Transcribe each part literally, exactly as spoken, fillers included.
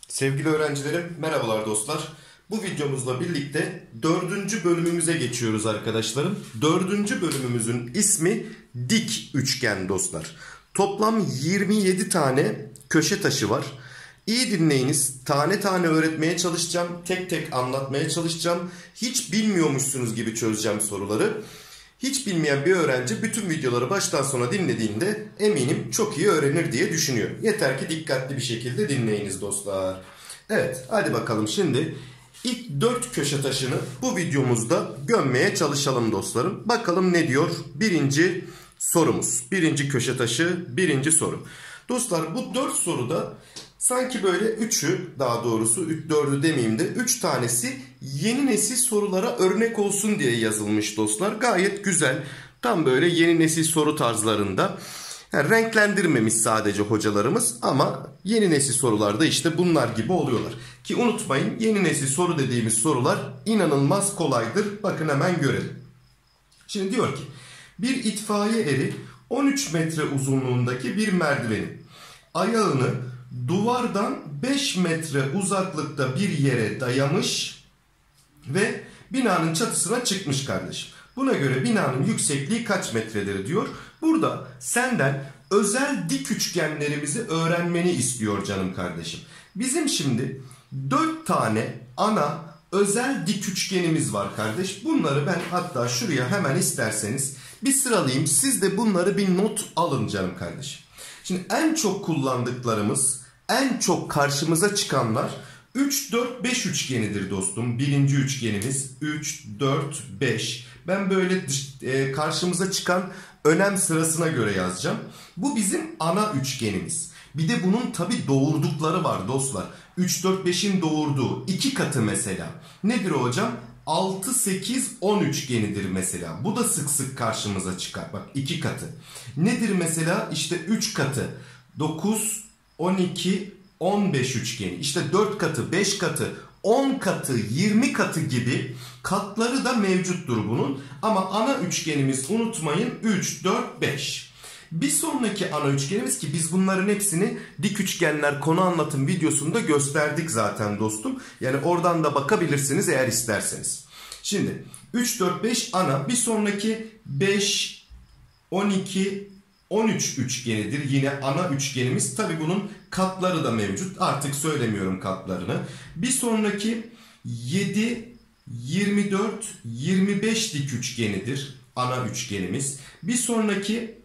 Sevgili öğrencilerim, merhabalar dostlar. Bu videomuzla birlikte dördüncü bölümümüze geçiyoruz arkadaşlarım. Dördüncü bölümümüzün ismi dik üçgen dostlar. Toplam yirmi yedi tane köşe taşı var. İyi dinleyiniz. Tane tane öğretmeye çalışacağım. Tek tek anlatmaya çalışacağım. Hiç bilmiyormuşsunuz gibi çözeceğim soruları. Hiç bilmeyen bir öğrenci bütün videoları baştan sona dinlediğinde eminim çok iyi öğrenir diye düşünüyor. Yeter ki dikkatli bir şekilde dinleyiniz dostlar. Evet, hadi bakalım şimdi ilk dört köşe taşını bu videomuzda gömmeye çalışalım dostlarım. Bakalım ne diyor birinci sorumuz. Birinci köşe taşı, birinci soru. Dostlar bu dört soruda sanki böyle üçü, daha doğrusu dördü demeyeyim de üç tanesi yeni nesil sorulara örnek olsun diye yazılmış dostlar. Gayet güzel. Tam böyle yeni nesil soru tarzlarında. Yani renklendirmemiş sadece hocalarımız ama yeni nesil sorularda işte bunlar gibi oluyorlar. Ki unutmayın, yeni nesil soru dediğimiz sorular inanılmaz kolaydır. Bakın hemen görelim. Şimdi diyor ki bir itfaiye eri on üç metre uzunluğundaki bir merdivenin ayağını duvardan beş metre uzaklıkta bir yere dayamış ve binanın çatısına çıkmış kardeşim. Buna göre binanın yüksekliği kaç metredir diyor. Burada senden özel dik üçgenlerimizi öğrenmeni istiyor canım kardeşim. Bizim şimdi dört tane ana özel dik üçgenimiz var kardeş. Bunları ben hatta şuraya hemen isterseniz bir sıralayayım. Siz de bunları bir not alın canım kardeşim. Şimdi en çok kullandıklarımız, en çok karşımıza çıkanlar üç, dört, beş üçgenidir dostum. Birinci üçgenimiz üç, dört, beş. Ben böyle e, karşımıza çıkan önem sırasına göre yazacağım. Bu bizim ana üçgenimiz. Bir de bunun tabi doğurdukları var dostlar. üç, dört, beşin doğurduğu iki katı mesela. Nedir o hocam? altı, sekiz, on üçgenidir mesela. Bu da sık sık karşımıza çıkar. Bak iki katı. Nedir mesela? İşte üç katı. dokuz, on iki, on beş üçgeni. İşte dört katı, beş katı, on katı, yirmi katı gibi katları da mevcuttur bunun. Ama ana üçgenimiz unutmayın üç, dört, beş. Bir sonraki ana üçgenimiz ki biz bunların hepsini dik üçgenler konu anlatım videosunda gösterdik zaten dostum. Yani oradan da bakabilirsiniz eğer isterseniz. Şimdi üç, dört, beş ana, bir sonraki beş, on iki, on üç üçgenidir. Yine ana üçgenimiz. Tabi bunun katları da mevcut. Artık söylemiyorum katlarını. Bir sonraki yedi, yirmi dört, yirmi beş dik üçgenidir. Ana üçgenimiz. Bir sonraki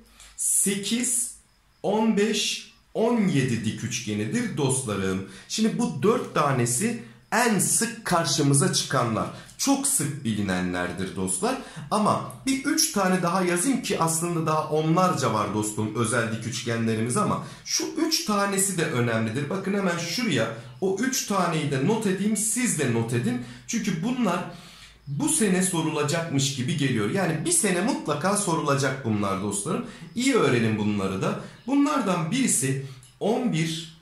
sekiz, on beş, on yedi dik üçgenidir dostlarım. Şimdi bu dört tanesi en sık karşımıza çıkanlar. Çok sık bilinenlerdir dostlar. Ama bir üç tane daha yazayım ki aslında daha onlarca var dostum özel dik üçgenlerimiz ama şu üç tanesi de önemlidir. Bakın hemen şuraya o üç taneyi de not edeyim, siz de not edin. Çünkü bunlar bu sene sorulacakmış gibi geliyor. Yani bir sene mutlaka sorulacak bunlar dostlarım. İyi öğrenin bunları da. Bunlardan birisi on bir,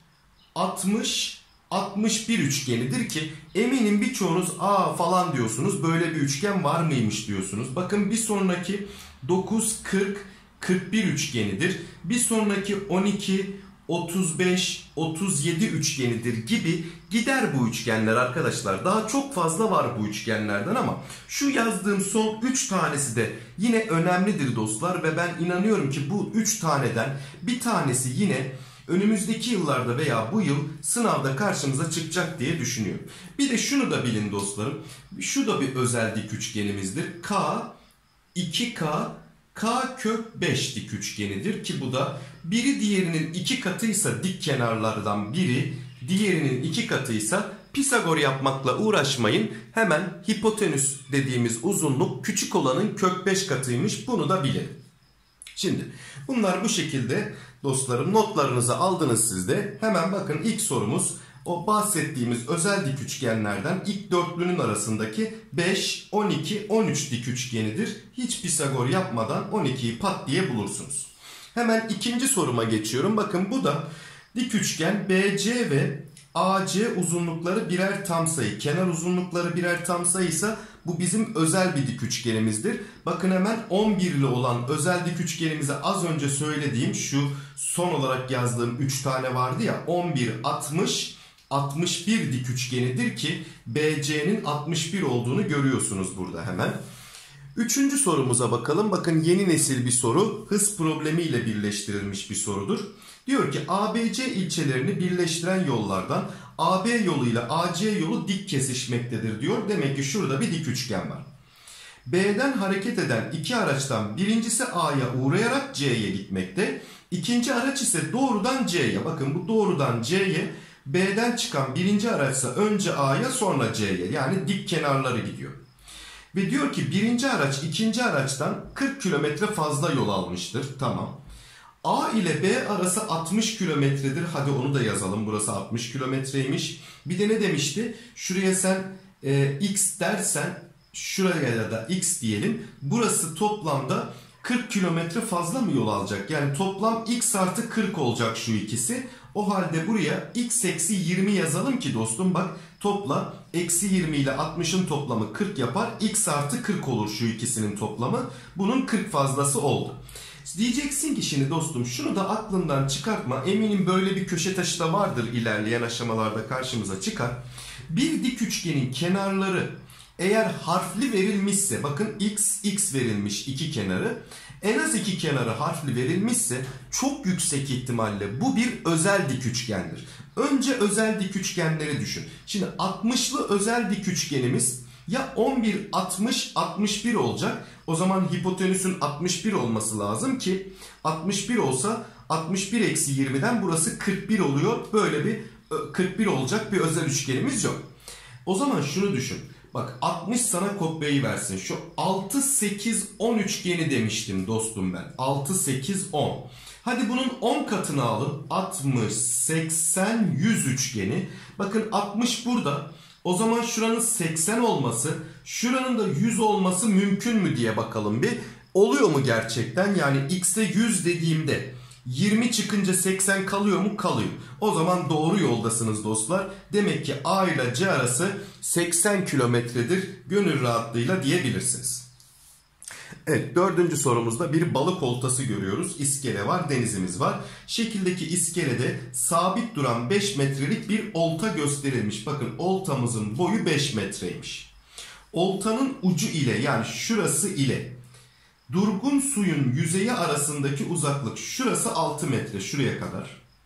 altmış, altmış bir üçgenidir ki eminim birçoğunuz aa falan diyorsunuz. Böyle bir üçgen var mıymış diyorsunuz. Bakın bir sonraki dokuz, kırk, kırk bir üçgenidir. Bir sonraki on iki, otuz beş, otuz yedi üçgenidir gibi gider bu üçgenler arkadaşlar. Daha çok fazla var bu üçgenlerden ama şu yazdığım son üç tanesi de yine önemlidir dostlar. Ve ben inanıyorum ki bu üç taneden bir tanesi yine önümüzdeki yıllarda veya bu yıl sınavda karşımıza çıkacak diye düşünüyorum. Bir de şunu da bilin dostlarım. Şu da bir özel dik üçgenimizdir. K, iki K, K kök beş dik üçgenidir ki bu da biri diğerinin iki katıysa dik kenarlardan biri, diğerinin iki katıysa Pisagor yapmakla uğraşmayın. Hemen hipotenüs dediğimiz uzunluk küçük olanın kök beş katıymış. Bunu da bilin. Şimdi bunlar bu şekilde dostlarım, notlarınızı aldınız siz de. Hemen bakın ilk sorumuz o bahsettiğimiz özel dik üçgenlerden ilk dörtlünün arasındaki beş, on iki, on üç dik üçgenidir. Hiç Pisagor yapmadan on ikiyi pat diye bulursunuz. Hemen ikinci soruma geçiyorum. Bakın bu da dik üçgen B C ve A C uzunlukları birer tam sayı. Kenar uzunlukları birer tam sayıysa bu bizim özel bir dik üçgenimizdir. Bakın hemen on birli olan özel dik üçgenimize az önce söylediğim şu son olarak yazdığım üç tane vardı ya on bir, altmış, altmış bir dik üçgenidir ki B C'nin altmış bir olduğunu görüyorsunuz burada hemen. Üçüncü sorumuza bakalım. Bakın yeni nesil bir soru. Hız problemiyle birleştirilmiş bir sorudur. Diyor ki A B C ilçelerini birleştiren yollardan A B yolu ile A C yolu dik kesişmektedir diyor. Demek ki şurada bir dik üçgen var. B'den hareket eden iki araçtan birincisi A'ya uğrayarak C'ye gitmekte. İkinci araç ise doğrudan C'ye. Bakın bu doğrudan C'ye. B'den çıkan birinci araçsa önce A'ya sonra C'ye. Yani dik kenarları gidiyor. Ve diyor ki birinci araç ikinci araçtan kırk kilometre fazla yol almıştır. Tamam. A ile B arası altmış kilometredir. Hadi onu da yazalım. Burası altmış kilometreymiş. Bir de ne demişti? Şuraya sen e, x dersen şuraya da x diyelim. Burası toplamda kırk kilometre fazla mı yol alacak? Yani toplam x artı kırk olacak şu ikisi. O halde buraya x eksi yirmi yazalım ki dostum bak topla. Eksi yirmi ile altmışın toplamı kırk yapar. X artı kırk olur şu ikisinin toplamı. Bunun kırk fazlası oldu. Diyeceksin ki şimdi dostum şunu da aklından çıkartma. Eminim böyle bir köşe taşı da vardır, ilerleyen aşamalarda karşımıza çıkar. Bir dik üçgenin kenarları eğer harfli verilmişse, bakın x, x verilmiş iki kenarı. En az iki kenarı harfli verilmişse çok yüksek ihtimalle bu bir özel dik üçgendir. Önce özel dik üçgenleri düşün. Şimdi altmışlı özel dik üçgenimiz ya on bir, altmış, altmış bir olacak. O zaman hipotenüsün altmış bir olması lazım ki altmış bir olsa altmış bir eksi yirmiden burası kırk bir oluyor. Böyle bir kırk bir olacak bir özel üçgenimiz yok. O zaman şunu düşün. Bak altmış sana kopyayı versin. Şu altı, sekiz, on üçgeni demiştim dostum ben. altı, sekiz, on. Hadi bunun on katını alın. altmış, seksen, yüz üçgeni. Bakın altmış burada. O zaman şuranın seksen olması, şuranın da yüz olması mümkün mü diye bakalım bir. Oluyor mu gerçekten? Yani x'e yüz dediğimde yirmi çıkınca seksen kalıyor mu? Kalıyor. O zaman doğru yoldasınız dostlar. Demek ki A ile C arası seksen kilometredir gönül rahatlığıyla diyebilirsiniz. Evet, dördüncü sorumuzda bir balık oltası görüyoruz. İskele var, denizimiz var. Şekildeki iskelede sabit duran beş metrelik bir olta gösterilmiş. Bakın oltamızın boyu beş metreymiş. Oltanın ucu ile yani şurası ile durgun suyun yüzeyi arasındaki uzaklık şurası altı metre, şuraya kadar.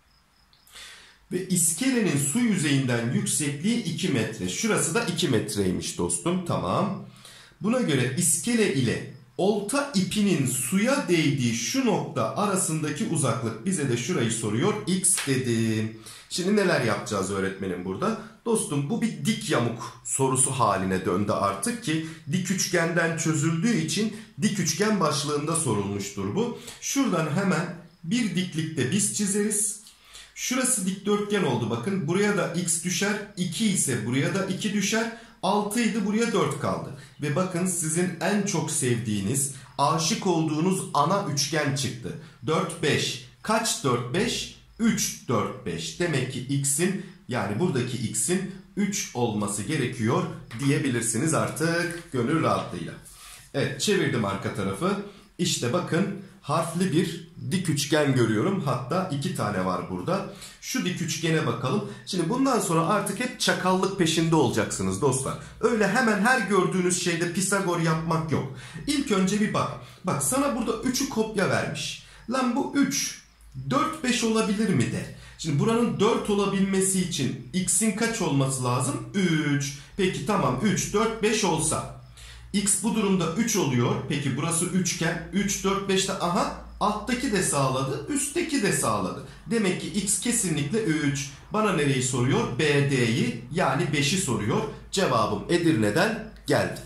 Ve iskelenin su yüzeyinden yüksekliği iki metre. Şurası da iki metreymiş dostum. Tamam. Buna göre iskele ile olta ipinin suya değdiği şu nokta arasındaki uzaklık, bize de şurayı soruyor. X dedim. Şimdi neler yapacağız öğretmenim burada? Dostum bu bir dik yamuk sorusu haline döndü artık ki dik üçgenden çözüldüğü için dik üçgen başlığında sorulmuştur bu. Şuradan hemen bir diklikte biz çizeriz. Şurası dikdörtgen oldu bakın. Buraya da x düşer. iki ise buraya da iki düşer. altı idi, buraya dört kaldı. Ve bakın sizin en çok sevdiğiniz, aşık olduğunuz ana üçgen çıktı. dört, beş. Kaç dört, beş? üç, dört, beş. Demek ki x'in, yani buradaki x'in üç olması gerekiyor diyebilirsiniz artık gönül rahatlığıyla. Evet, çevirdim arka tarafı. İşte bakın harfli bir dik üçgen görüyorum. Hatta iki tane var burada. Şu dik üçgene bakalım. Şimdi bundan sonra artık hep çakallık peşinde olacaksınız dostlar. Öyle hemen her gördüğünüz şeyde Pisagor yapmak yok. İlk önce bir bak. Bak sana burada üçü kopya vermiş. Lan bu üç, dört, beş olabilir mi de. Şimdi buranın dört olabilmesi için x'in kaç olması lazım? üç. Peki tamam, üç, dört, beş olsa. X bu durumda üç oluyor. Peki burası üçgen. üç, dört, beşte aha alttaki de sağladı. Üstteki de sağladı. Demek ki x kesinlikle üç. Bana nereyi soruyor? B D'yi yani beşi soruyor. Cevabım Edirne'den geldi.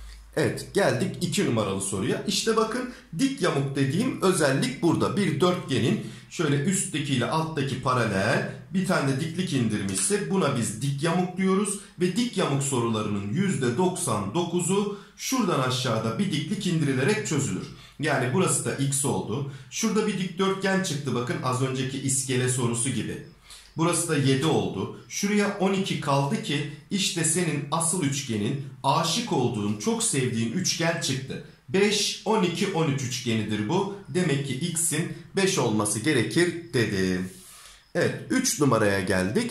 Evet, geldik iki numaralı soruya. İşte bakın dik yamuk dediğim özellik burada. Bir dörtgenin şöyle üstteki ile alttaki paralel bir tane de diklik indirmişse buna biz dik yamuk diyoruz. Ve dik yamuk sorularının yüzde doksan dokuzu şuradan aşağıda bir diklik indirilerek çözülür. Yani burası da x oldu. Şurada bir dikdörtgen çıktı bakın, az önceki iskele sorusu gibi. Burası da yedi oldu. Şuraya on iki kaldı ki işte senin asıl üçgenin, aşık olduğun, çok sevdiğin üçgen çıktı. beş, on iki, on üç üçgenidir bu. Demek ki x'in beş olması gerekir dedim. Evet, üç numaraya geldik.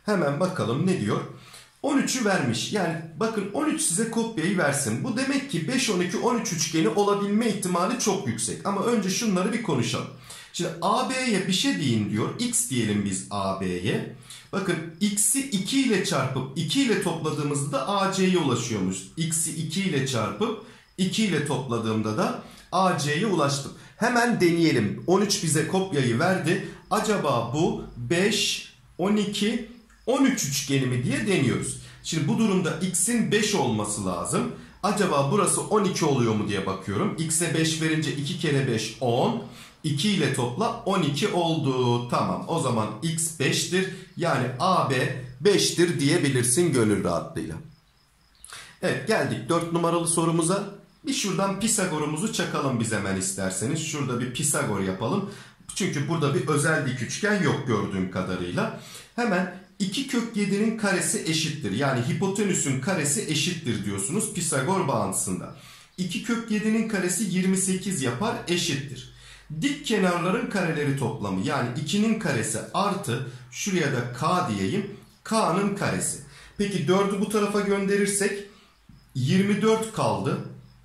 Hemen bakalım ne diyor. on üçü vermiş. Yani bakın on üç size kopyayı versin. Bu demek ki beş, on iki, on üç üçgeni olabilme ihtimali çok yüksek. Ama önce şunları bir konuşalım. Şimdi A B'ye bir şey deyin diyor. X diyelim biz A B'ye. Bakın x'i iki ile çarpıp iki ile topladığımızda A C'ye ulaşıyormuş. X'i iki ile çarpıp iki ile topladığımda da A C'ye ulaştım. Hemen deneyelim. on üç bize kopyayı verdi. Acaba bu beş, on iki, on üç üçgeni mi diye deniyoruz. Şimdi bu durumda x'in beş olması lazım. Acaba burası on iki oluyor mu diye bakıyorum. X'e beş verince iki kere beş on. iki ile topla on iki oldu. Tamam, o zaman x beştir. Yani A B beştir diyebilirsin gönül rahatlığıyla. Evet, geldik dört numaralı sorumuza. Bir şuradan Pisagor'umuzu çakalım biz hemen isterseniz. Şurada bir Pisagor yapalım. Çünkü burada bir özel dik üçgen yok gördüğüm kadarıyla. Hemen iki kök yedi'nin karesi eşittir. Yani hipotenüsün karesi eşittir diyorsunuz Pisagor bağıntısında. iki kök yedi'nin karesi yirmi sekiz yapar, eşittir. Dik kenarların kareleri toplamı, yani iki'nin karesi artı şuraya da k diyeyim, k'nın karesi. Peki dördü bu tarafa gönderirsek yirmi dört kaldı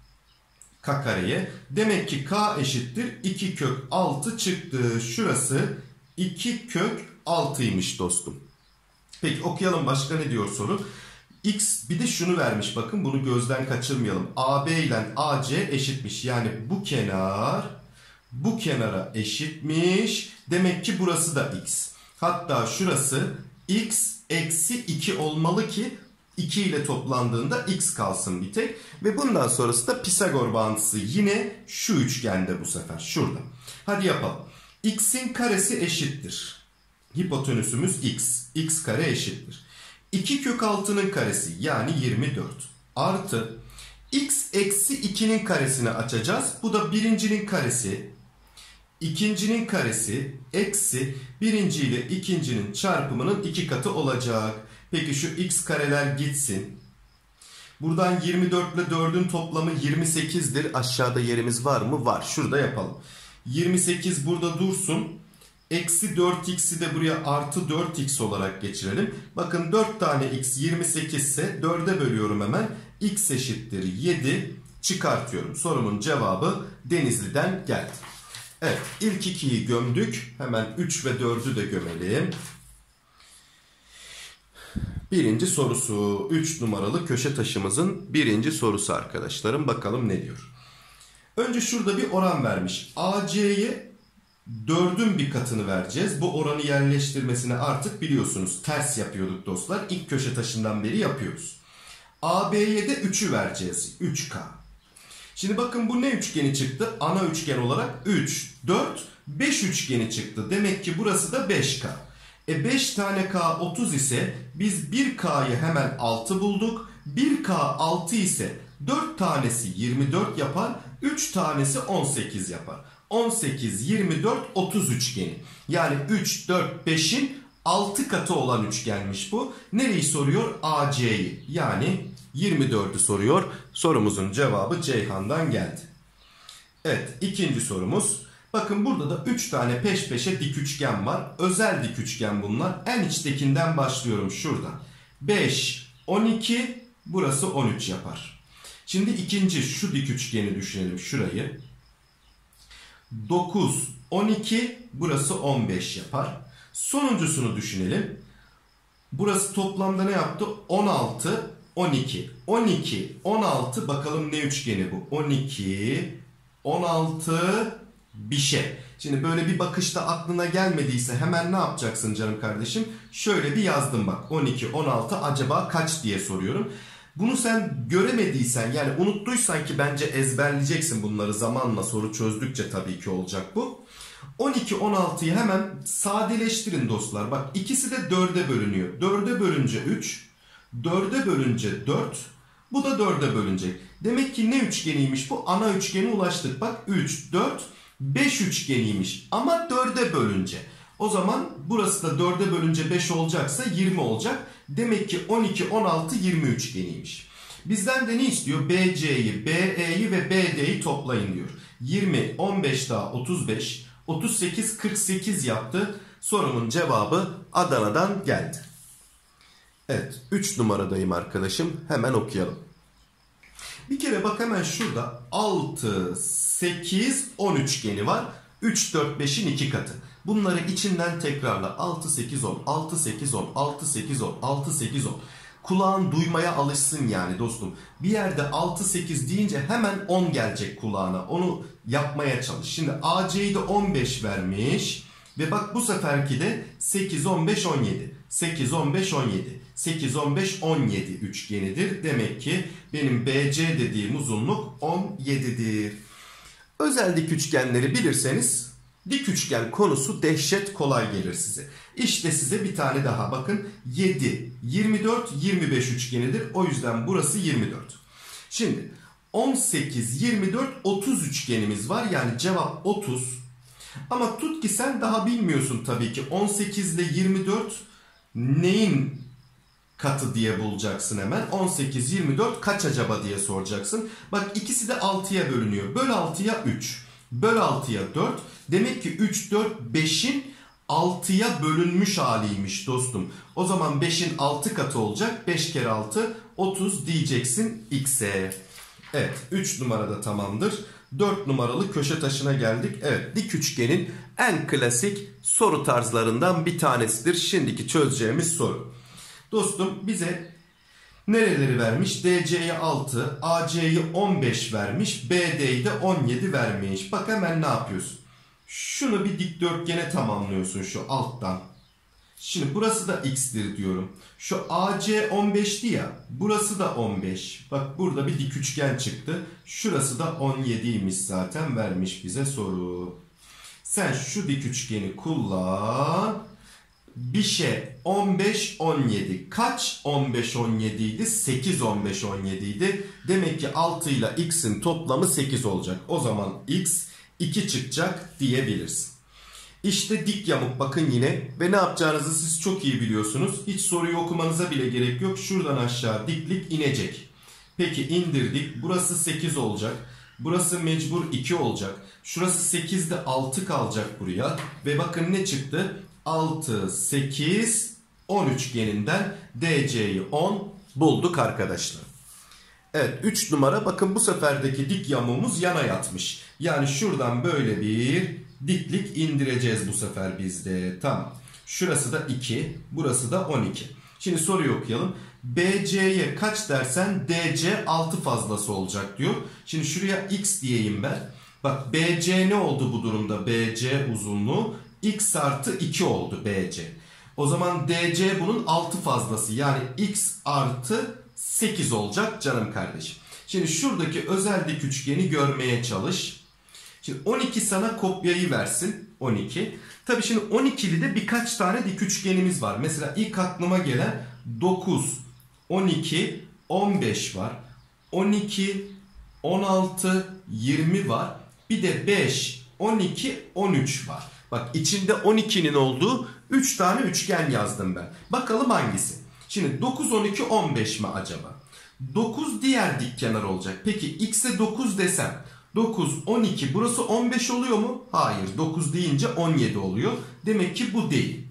k kareye. Demek ki k eşittir iki kök altı çıktı. Şurası iki kök altıymış dostum. Peki okuyalım, başka ne diyor soru? X bir de şunu vermiş, bakın bunu gözden kaçırmayalım. A B ile A C eşitmiş. Yani bu kenar bu kenara eşitmiş. Demek ki burası da x. Hatta şurası x eksi iki olmalı ki iki ile toplandığında x kalsın bir tek. Ve bundan sonrası da Pisagor bağıntısı yine şu üçgende bu sefer. Şurada. Hadi yapalım. X'in karesi eşittir. Hipotenüsümüz x. X kare eşittir. iki kök altının karesi yani yirmi dört. Artı x eksi iki'nin karesini açacağız. Bu da birincinin karesi. İkincinin karesi eksi birinci ile ikincinin çarpımının iki katı olacak. Peki şu x kareler gitsin. Buradan yirmi dört ile dördün toplamı yirmi sekiz'dir. Aşağıda yerimiz var mı? Var. Şurada yapalım. yirmi sekiz burada dursun. Eksi dört x'i de buraya artı dört x olarak geçirelim. Bakın dört tane x yirmi sekiz ise dörde bölüyorum hemen. X eşittir yedi çıkartıyorum. Sorumun cevabı Denizli'den geldi. Evet, ilk iki'yi gömdük. Hemen üç ve dördü de gömelim. Birinci sorusu, üç numaralı köşe taşımızın birinci sorusu arkadaşlarım. Bakalım ne diyor. Önce şurada bir oran vermiş. A C'ye dördün bir katını vereceğiz. Bu oranı yerleştirmesini artık biliyorsunuz. Ters yapıyorduk dostlar. İlk köşe taşından beri yapıyoruz. A B'ye de üç'ü vereceğiz. üç K. Şimdi bakın bu ne üçgeni çıktı? Ana üçgen olarak üç, dört, beş üçgeni çıktı. Demek ki burası da beş K. E beş tane K otuz ise biz bir K'yı hemen altı bulduk. bir K altı ise dört tanesi yirmi dört yapar. üç tanesi on sekiz yapar. on sekiz, yirmi dört, otuz üçgeni. Yani üç, dört, beş'in altı katı olan üçgenmiş bu. Nereyi soruyor? A C'yi. Yani yirmi dörd'ü soruyor. Sorumuzun cevabı Ceyhan'dan geldi. Evet, ikinci sorumuz. Bakın burada da üç tane peş peşe dik üçgen var. Özel dik üçgen bunlar. En içtekinden başlıyorum şurada. beş, on iki, burası on üç yapar. Şimdi ikinci şu dik üçgeni düşünelim şurayı. dokuz, on iki, burası on beş yapar. Sonuncusunu düşünelim. Burası toplamda ne yaptı? on altı, on iki. on iki, on altı, bakalım ne üçgeni bu? on iki, on altı, bir şey. Şimdi böyle bir bakışta aklına gelmediyse hemen ne yapacaksın canım kardeşim? Şöyle bir yazdım bak. on iki, on altı acaba kaç diye soruyorum. Bunu sen göremediysen, yani unuttuysan ki bence ezberleyeceksin bunları zamanla, soru çözdükçe tabii ki olacak bu. on iki, on altıyı hemen sadeleştirin dostlar. Bak ikisi de dörde bölünüyor. dörde bölünce üç, dörde bölünce dört, bu da dörde bölünecek. Demek ki ne üçgeniymiş bu? Ana üçgene ulaştık. Bak üç, dört, beş üçgeniymiş ama dörde bölünce. O zaman burası da dörde bölünce beş olacaksa yirmi olacak. Demek ki on iki, on altı, yirmi üçgeniymiş. Bizden de ne istiyor? B C'yi, B E'yi ve B D'yi toplayın diyor. yirmi, on beş daha otuz beş, otuz sekiz, kırk sekiz yaptı. Sorunun cevabı Adana'dan geldi. Evet, üç numaradayım arkadaşım. Hemen okuyalım. Bir kere bak hemen şurada altı, sekiz, on üçgeni var. üç, dört, beşin iki katı. Bunları içinden tekrarla. altı, sekiz, on, altı, sekiz, on, altı, sekiz, on, altı, sekiz, on. Kulağın duymaya alışsın yani dostum. Bir yerde altı, sekiz deyince hemen on gelecek kulağına. Onu yapmaya çalış. Şimdi A C'yi de on beş vermiş. Ve bak bu seferki de sekiz, on beş, on yedi. sekiz, on beş, on yedi. sekiz, on beş, on yedi üçgenidir. Demek ki benim B C dediğim uzunluk on yedidir. Özel dik üçgenleri bilirseniz dik üçgen konusu dehşet kolay gelir size. İşte size bir tane daha bakın. yedi, yirmi dört, yirmi beş üçgenidir. O yüzden burası yirmi dört. Şimdi on sekiz, yirmi dört, otuz üçgenimiz var. Yani cevap otuz. Ama tut ki sen daha bilmiyorsun tabii ki. on sekiz ile yirmi dört neyin katı diye bulacaksın hemen. on sekiz, yirmi dört kaç acaba diye soracaksın. Bak ikisi de altıya bölünüyor. Böl altıya üç. Böl altıya dört. Demek ki üç, dört, beşin altıya bölünmüş haliymiş dostum. O zaman beşin altı katı olacak. beş kere altı, otuz diyeceksin x'e. Evet, üç numarada tamamdır. dört numaralı köşe taşına geldik. Evet, dik üçgenin en klasik soru tarzlarından bir tanesidir. Şimdiki çözeceğimiz soru. Dostum bize nereleri vermiş? D C'ye altı, A C'yi on beş vermiş, B D'yi de on yedi vermiş. Bak hemen ne yapıyorsun? Şunu bir dikdörtgene tamamlıyorsun şu alttan. Şimdi burası da x'tir diyorum. Şu A C on beşti ya. Burası da on beş. Bak burada bir dik üçgen çıktı. Şurası da on yediymiş zaten, vermiş bize soru. Sen şu dik üçgeni kullan. Bir şey on beş, on yedi. Kaç on beş, on yedi idi? sekiz, on beş, on yedi idi. Demek ki altı ile x'in toplamı sekiz olacak. O zaman x iki çıkacak diyebilirsin. İşte dik yamuk bakın yine. Ve ne yapacağınızı siz çok iyi biliyorsunuz. Hiç soruyu okumanıza bile gerek yok. Şuradan aşağı diklik inecek. Peki indirdik. Burası sekiz olacak. Burası mecbur iki olacak. Şurası sekizde altı kalacak buraya. Ve bakın ne çıktı? altı, sekiz, on üçgeninden D C'yi on bulduk arkadaşlar. Evet, üç numara bakın bu seferdeki dik yamuğumuz yana yatmış. Yani şuradan böyle bir diklik indireceğiz bu sefer bizde. Tamam. Şurası da iki, burası da on iki. Şimdi soruyu okuyalım. B C'ye kaç dersen D C altı fazlası olacak diyor. Şimdi şuraya x diyeyim ben. Bak B C ne oldu bu durumda? B C uzunluğu x artı iki oldu B C. O zaman D C bunun altı fazlası. Yani x artı sekiz olacak canım kardeşim. Şimdi şuradaki özel dik üçgeni görmeye çalış. Şimdi on iki sana kopyayı versin. on iki. Tabii şimdi on ikili de birkaç tane dik üçgenimiz var. Mesela ilk aklıma gelen dokuz, on iki, on beş var. on iki, on altı, yirmi var. Bir de beş, on iki, on üç var. Bak içinde on ikinin olduğu üç tane üçgen yazdım ben. Bakalım hangisi? Şimdi dokuz, on iki, on beş mi acaba? dokuz diğer dik kenar olacak. Peki x'e dokuz desem dokuz, on iki burası on beş oluyor mu? Hayır. dokuz deyince on yedi oluyor. Demek ki bu değil.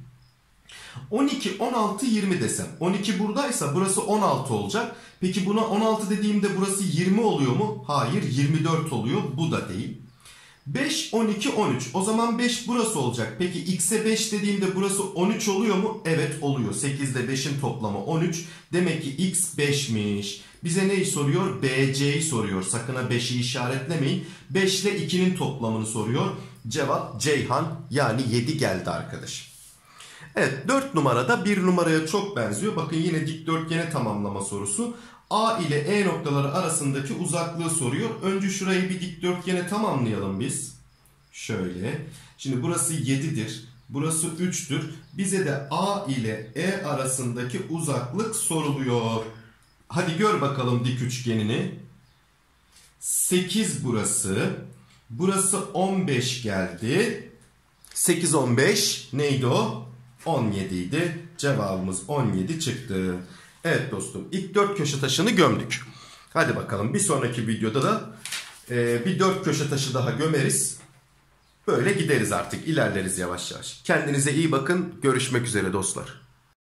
on iki, on altı, yirmi desem. on iki buradaysa burası on altı olacak. Peki buna on altı dediğimde burası yirmi oluyor mu? Hayır. yirmi dört oluyor. Bu da değil. beş, on iki, on üç. O zaman beş burası olacak. Peki x'e beş dediğimde burası on üç oluyor mu? Evet oluyor. sekiz ile beşin toplamı on üç. Demek ki x beşmiş. Bize neyi soruyor? B C'yi soruyor. Sakın ha beşi işaretlemeyin. beş ile ikinin toplamını soruyor. Cevap Ceyhan yani yedi geldi arkadaşım. Evet, dört numarada bir numaraya çok benziyor. Bakın yine dikdörtgene tamamlama sorusu. A ile E noktaları arasındaki uzaklığı soruyor. Önce şurayı bir dikdörtgene tamamlayalım biz. Şöyle. Şimdi burası yedidir. Burası üçtür. Bize de A ile E arasındaki uzaklık soruluyor. Hadi gör bakalım dik üçgenini. sekiz burası. Burası on beş geldi. sekiz, on beş neydi o? on yedi idi. Cevabımız on yedi çıktı. Evet dostum, ilk dört köşe taşını gömdük. Hadi bakalım bir sonraki videoda da e, bir dört köşe taşı daha gömeriz. Böyle gideriz artık, ilerleriz yavaş yavaş. Kendinize iyi bakın, görüşmek üzere dostlar.